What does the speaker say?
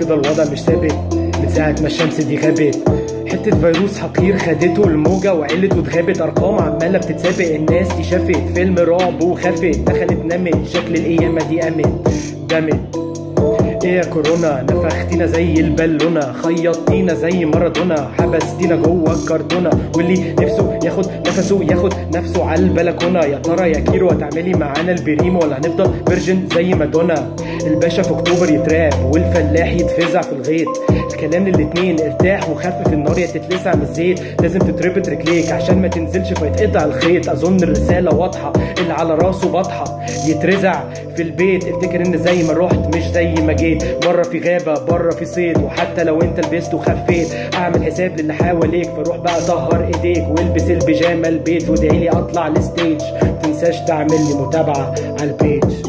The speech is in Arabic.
كده الوضع مش ثابت من ساعة ما الشمس دي غابت. حتة فيروس حقير خدته الموجة وعلت واتغابت، أرقام عمالة بتتسابق، الناس دي شافت فيلم رعب وخافت، دخلت نامت، شكل القيامة دي قامت دمت. ايه يا كورونا نفختينا زي البالونة، خيطتينا زي مارادونا، حبستينا جوه الكرتونة، واللي نفسه ياخد نفسه ياخد نفسه على البلكونة. يا ترى يا كيرو هتعملي معانا البريمو ولا هنفضل فيرجن زي مادونا؟ الباشا في اكتوبر يتراب والفلاح يتفزع في الغيط، الكلام للاتنين ارتاح وخفف النار يا تتلسع من الزيت، لازم تتربط رجليك عشان ما تنزلش فيتقطع الخيط. اظن الرسالة واضحة، اللي على راسه بطحة يترزع في البيت، افتكر ان زي ما رحت مش زي ما جيت، بره في غابة بره في صيد، وحتى لو انت لبست وخفيت اعمل حساب للي حواليك، فروح بقى طهر ايديك والبس البيجامة البيت، وادعيلي اطلع الستيج، متنساش تعمل لي متابعة على البيج.